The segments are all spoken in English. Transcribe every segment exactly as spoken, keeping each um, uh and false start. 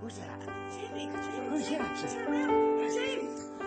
Who's that? Jamie. Who's that? Jamie.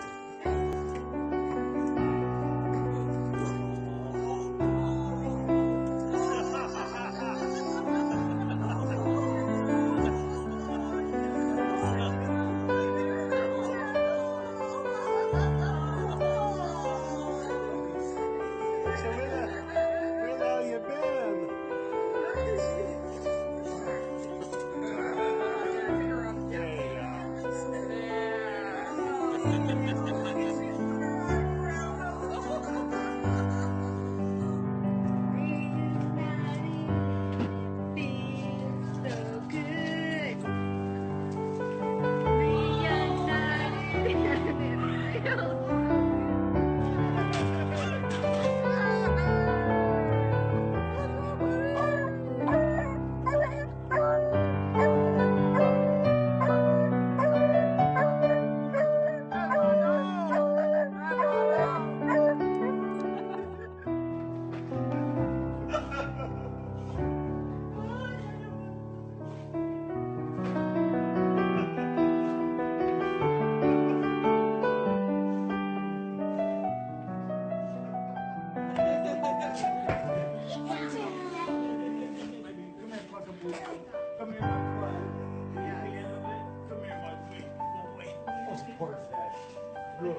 Come here, my bud. Yeah, yeah. Come here, my sweet boy. Oh, poor Fred. Good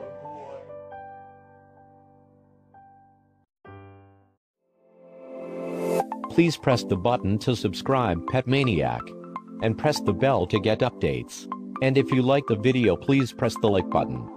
boy. Please press the button to subscribe, Pet Maniac, and press the bell to get updates. And if you like the video, please press the like button.